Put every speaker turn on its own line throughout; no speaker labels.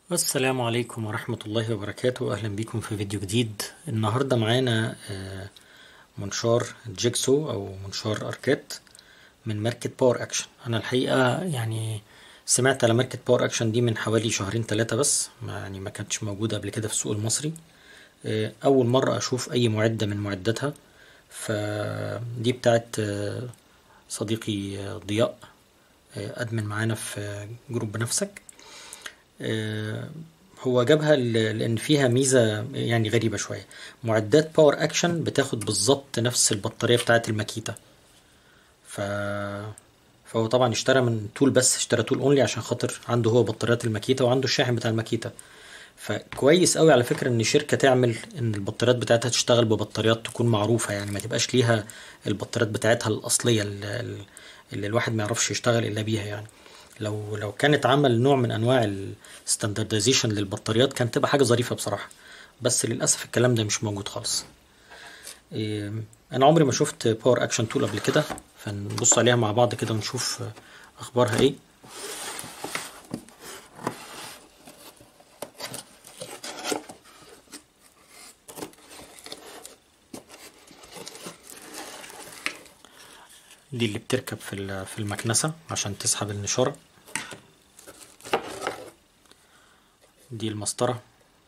السلام عليكم ورحمة الله وبركاته. أهلا بكم في فيديو جديد. النهاردة معانا منشار جيكسو أو منشار أركات من ماركة باور أكشن. أنا الحقيقة يعني سمعت على ماركة باور أكشن دي من حوالي شهرين ثلاثة بس، ما كانتش موجودة قبل كده في السوق المصري. أول مرة أشوف أي معدة من معداتها. فدي بتاعت صديقي ضياء، أدمن معانا في جروب بنفسك. هو جابها لان فيها ميزة يعني غريبة شوية. معدات باور اكشن بتاخد بالظبط نفس البطارية بتاعة الماكيتا. ف فهو طبعا اشترى من تول، بس اشترى تول اونلي عشان خاطر عنده هو بطاريات الماكيتا وعنده الشاحن بتاع الماكيتا. فكويس قوي على فكرة ان شركة تعمل ان البطاريات بتاعتها تشتغل ببطاريات تكون معروفة، يعني ما تبقاش ليها البطاريات بتاعتها الأصلية اللي الواحد ما يعرفش يشتغل إلا بيها يعني. لو كانت عمل نوع من انواع الستاندرديزيشن للبطاريات كانت تبقى حاجه ظريفه بصراحه، بس للاسف الكلام ده مش موجود خالص. إيه، انا عمري ما شفت باور اكشن تول قبل كده، فنبص عليها مع بعض كده ونشوف اخبارها ايه. دي اللي بتركب في المكنسه عشان تسحب النشاره. دي المسطره،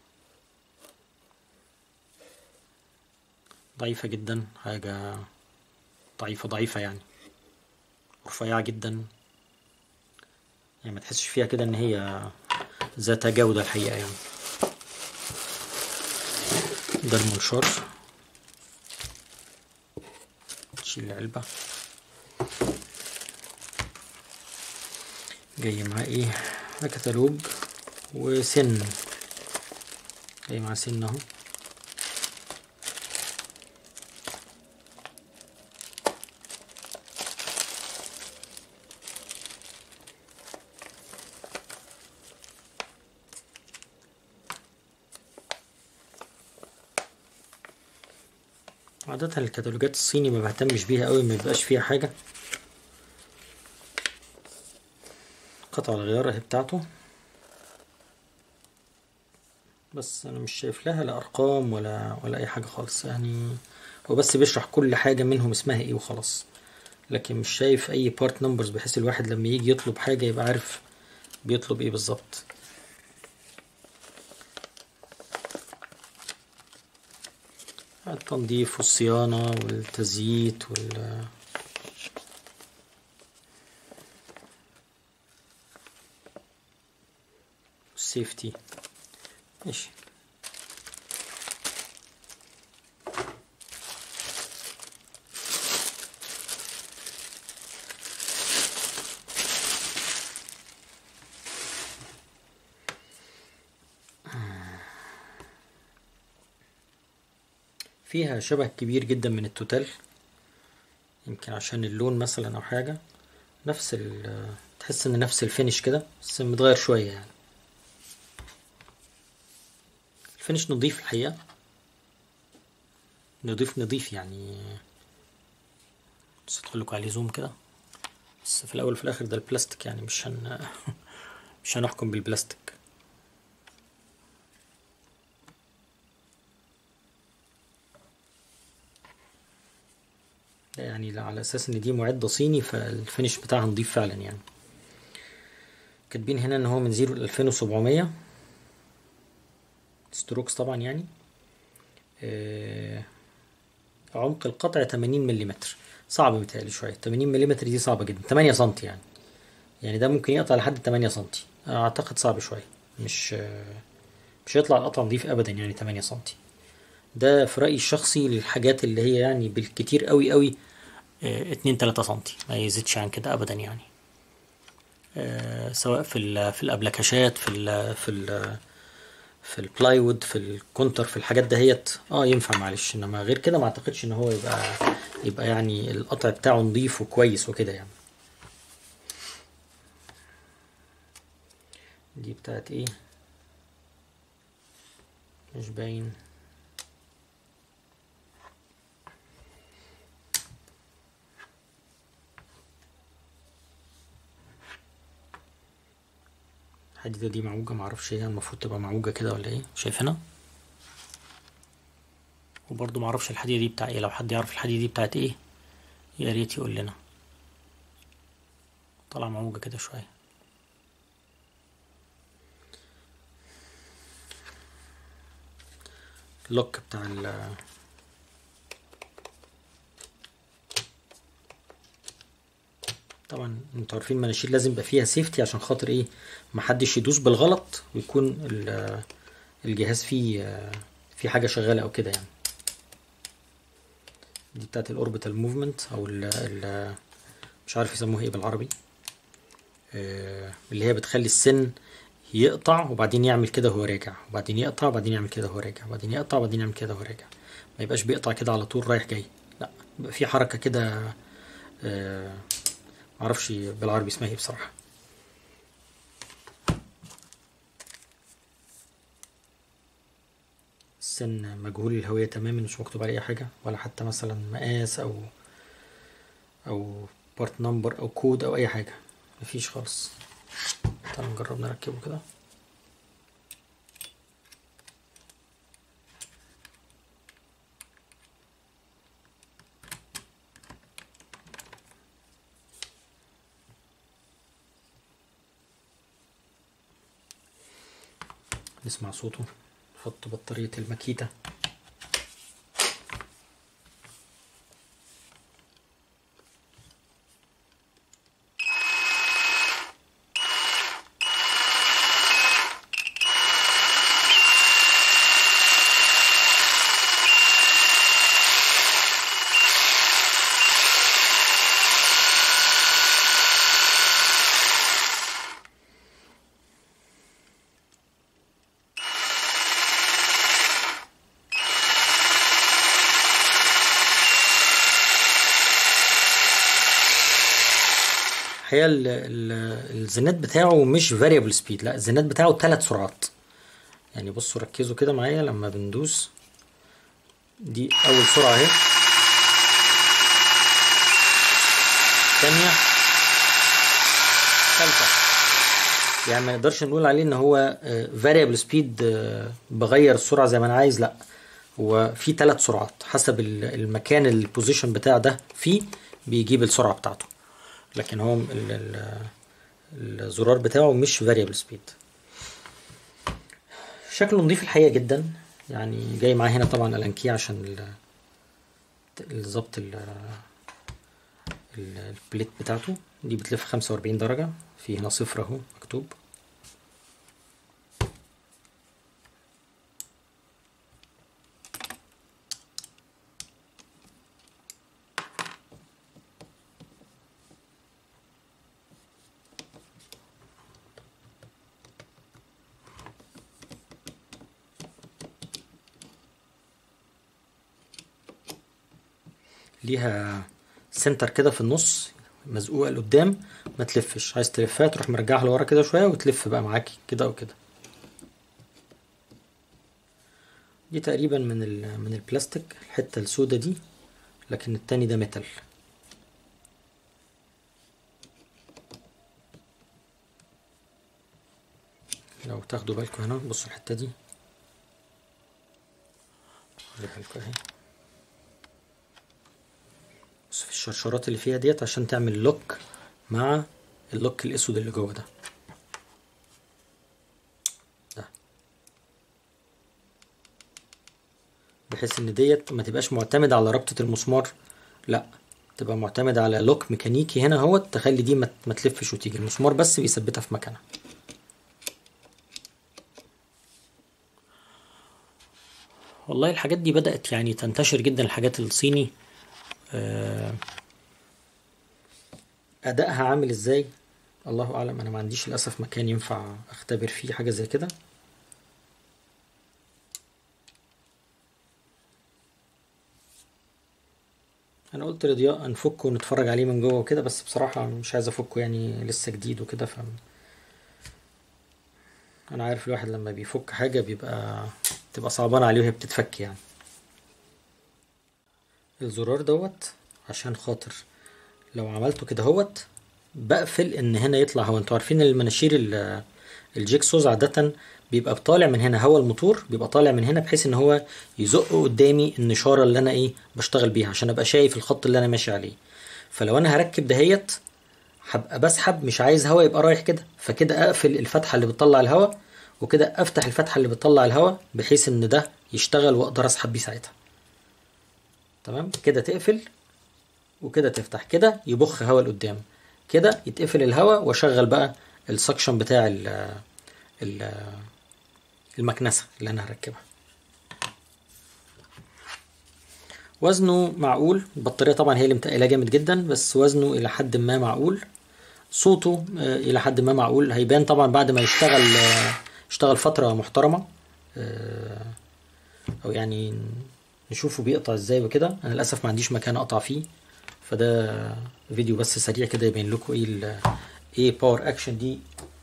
ضعيفه جدا، حاجه ضعيفه يعني، رفيعه جدا، يعني ما تحسش فيها كده ان هي ذات جوده الحقيقه يعني. ده المنشار، تشيل العلبة. جاي معاه ايه؟ كتالوج وسن، جاي معاه سن اهو. عادة الكتالوجات الصيني ما بهتمش بيها قوي، ما بيبقاش فيها حاجة. قطع الغيار اهي بتاعته، بس انا مش شايف لها لا ارقام ولا اي حاجة خالص يعني. هو بس بيشرح كل حاجة منهم اسمها ايه وخلاص، لكن مش شايف اي بارت نمبرز بحيث الواحد لما يجي يطلب حاجة يبقى عارف بيطلب ايه بالظبط. التنظيف والصيانة والتزييت والسيفتي. ماشي. فيها شبه كبير جدا من التوتال، يمكن عشان اللون مثلا او حاجة. نفس تحس ان نفس الفينش كده بس متغير شوية يعني. الفينش نضيف الحقيقة، نضيف يعني. بس ادخل لكم عليه زوم كده. بس في الاول وفي الاخر ده البلاستيك يعني، مش هنحكم بالبلاستيك. ده يعني على اساس ان دي معدة صيني فالفينش بتاعها نضيف فعلا يعني. كاتبين هنا ان هو من 0 ل 2700 ستروكس طبعا يعني. عمق القطع 80 ملم. صعب متهيألي شوية، 80 ملم دي صعبة جدا. 8 سنتي يعني، يعني ده ممكن يقطع لحد 8 سنتي. اعتقد صعب شوية، مش هيطلع القطع نضيف ابدا يعني 8 سنتي. ده في رأيي الشخصي للحاجات اللي هي يعني بالكتير قوي قوي 2 3 سنتي، ما يزيدش عن كده ابدا يعني. سواء في الابلكاشات، في البلايوود، في الكونتر، في الحاجات دهيت ينفع معلش، انما غير كده ما اعتقدش ان هو يبقى يعني القطع بتاعه نضيف وكويس وكده يعني. دي بتاعت ايه؟ مش باين. الحديدة دي معوجة، معرفش هي المفروض تبقى معوجة كده ولا ايه، شايفينها؟ وبرضو معرفش الحديدة دي بتاع ايه، لو حد يعرف الحديدة دي بتاعت ايه يا ريت يقول لنا. طلع معوجة كده شوية. اللوك بتاع طبعا انتوا عارفين المناشير لازم يبقى فيها سيفتي عشان خاطر ايه، محدش يدوس بالغلط ويكون الجهاز فيه حاجة شغالة او كده يعني. دي بتاعت الاوربيتال موفمنت او ال مش عارف يسموها ايه بالعربي، اللي هي بتخلي السن يقطع وبعدين يعمل كده وهو راجع، وبعدين يقطع وبعدين يعمل كده وهو راجع، وبعدين يقطع وبعدين يعمل كده وهو راجع. ما يبقاش بيقطع كده على طول رايح جاي، لا يبقى في حركة كده. معرفش بالعربي اسمها ايه بصراحة. السن مجهول الهوية تماما، مش مكتوب عليه اي حاجة، ولا حتى مثلا مقاس او بارت نمبر او كود او اي حاجة، مفيش خالص. تعالوا نجرب نركبه كده. نسمع صوته، نحط بطارية الماكيتا. هي الزناد بتاعه مش variable speed، لا الزناد بتاعه 3 سرعات. يعني بصوا ركزوا كده معايا لما بندوس، دي اول سرعة اهي، ثانية، ثالثة. يعني ما نقدرش نقول عليه ان هو variable speed، بغير السرعة زي ما انا عايز، لا هو في 3 سرعات حسب المكان البوزيشن بتاع ده فيه بيجيب السرعة بتاعته. لكن هو الزرار بتاعه مش variable speed. شكله نظيف الحقيقة جدا، يعني جاي معاه هنا طبعا الانكي عشان ظبط البليت بتاعته. دي بتلف 45 درجة، في هنا صفر اهو مكتوب. ليها سنتر كده في النص مزقوقة لقدام، ما تلفش، عايز تلفها تروح مرجعها لورا كده شوية وتلف بقى معاكي كده او كده. دي تقريبا من البلاستيك الحتة السودة دي، لكن التاني ده ميتال. لو تاخدوا بالكم هنا، بصوا الحتة دي اوريها لكم اهي. بصوا في الشرشرات اللي فيها ديت عشان تعمل لوك مع اللوك الاسود اللي جوه ده. بحيث ان ديت ما تبقاش معتمد على ربطة المسمار، لا تبقى معتمد على لوك ميكانيكي هنا هو تخلي دي ما تلفش وتيجي، المسمار بس بيثبتها في مكانها. والله الحاجات دي بدأت يعني تنتشر جدا، الحاجات الصيني. أدائها عامل ازاي الله أعلم، أنا ما عنديش للأسف مكان ينفع أختبر فيه حاجة زي كده. أنا قلت لضياء نفكه ونتفرج عليه من جوه وكده، بس بصراحة مش عايز أفكه، يعني لسه جديد وكده. أنا عارف الواحد لما بيفك حاجة بتبقى صعبانة عليه وهي بتتفك يعني. الزرار دوت عشان خاطر لو عملته كده هوت بقفل ان هنا يطلع هوا. انتوا عارفين المناشير الجيكسوز عادة بيبقى طالع من هنا، هوا الموتور بيبقى طالع من هنا بحيث ان هو يزق قدامي النشارة اللي انا ايه بشتغل بيها عشان ابقى شايف الخط اللي انا ماشي عليه. فلو انا هركب دهيت هبقى بسحب، مش عايز هوا يبقى رايح كده، فكده اقفل الفتحة اللي بتطلع الهوا وكده افتح الفتحة اللي بتطلع الهوا بحيث ان ده يشتغل واقدر اسحب بيه ساعتها. تمام كده تقفل وكده تفتح، كده يبخ هوا لقدام، كده يتقفل الهوا واشغل بقى السكشن بتاع ال- المكنسة اللي انا هركبها. وزنه معقول، البطارية طبعا هي اللي متقلة جامد جدا، بس وزنه الى حد ما معقول. صوته الى حد ما معقول، هيبان طبعا بعد ما يشتغل فترة محترمة، او يعني نشوفه بيقطع ازاي وكده. انا للاسف ما عنديش مكان اقطع فيه، فده فيديو بس سريع كده يبين لكم ايه باور اكشن دي.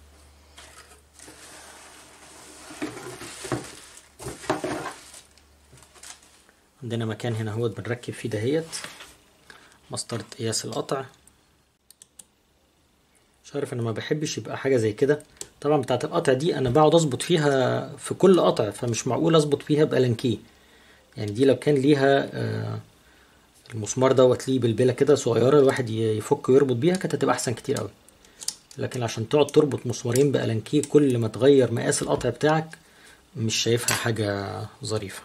عندنا مكان هنا هو بنركب فيه دهيت مسطرة قياس القطع. مش عارف، انا ما بحبش يبقى حاجة زي كده طبعا. بتاعت القطع دي انا بقعد اظبط فيها في كل قطع، فمش معقول اظبط فيها بألانكيه. يعني دي لو كان ليها المسمار دوت ليه بلبلة كده صغيرة الواحد يفك ويربط بيها كانت هتبقى احسن كتير قوي. لكن عشان تقعد تربط مسمارين بألانكيه كل ما تغير مقاس القطع بتاعك، مش شايفها حاجة ظريفة.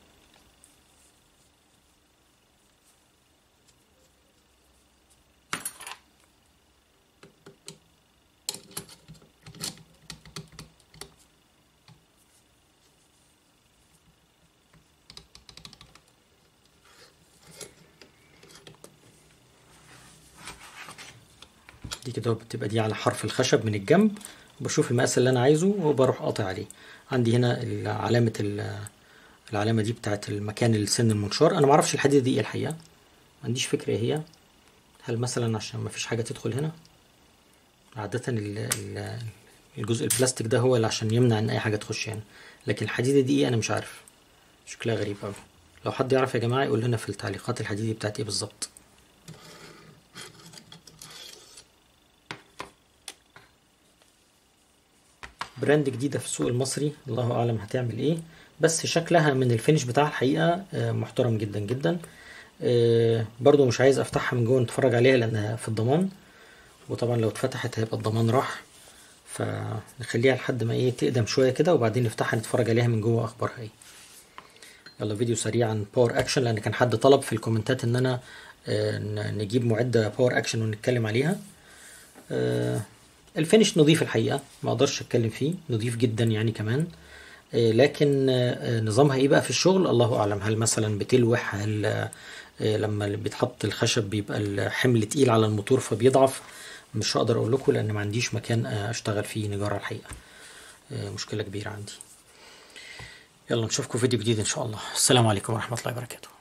دي كده بتبقى دي على حرف الخشب من الجنب، بشوف المقاس اللي انا عايزه وبروح قاطع عليه. عندي هنا العلامة دي بتاعت المكان السن المنشار. انا معرفش الحديدة دي ايه الحقيقة، ما عنديش فكرة ايه هي. هل مثلا عشان ما فيش حاجة تدخل هنا؟ عادة الجزء البلاستيك ده هو اللي عشان يمنع ان اي حاجة تخش هنا، لكن الحديدة دي ايه انا مش عارف، شكلها غريب اوي. لو حد يعرف يا جماعة يقول لنا في التعليقات الحديدة بتاعت ايه بالظبط. براند جديدة في السوق المصري، الله اعلم هتعمل ايه، بس شكلها من الفينش بتاعها الحقيقة محترم جدا جدا. برضو مش عايز افتحها من جوه نتفرج عليها لانها في الضمان، وطبعا لو اتفتحت هيبقى الضمان راح، فنخليها لحد ما ايه تقدم شوية كده وبعدين نفتحها نتفرج عليها من جوه اخبارها ايه. يلا فيديو سريع عن باور اكشن، لان كان حد طلب في الكومنتات ان انا نجيب معدة باور اكشن ونتكلم عليها. الفينش نظيف الحقيقة، ما اقدرش اتكلم فيه، نظيف جدا يعني كمان. لكن نظامها ايه بقى في الشغل الله اعلم. هل مثلا بتلوح؟ هل لما بيتحط الخشب بيبقى الحمل تقيل على الموتور فبيضعف؟ مش هقدر اقول لكم لان ما عنديش مكان اشتغل فيه نجارة الحقيقة، مشكلة كبيرة عندي. يلا نشوفكم فيديو جديد ان شاء الله. السلام عليكم ورحمة الله وبركاته.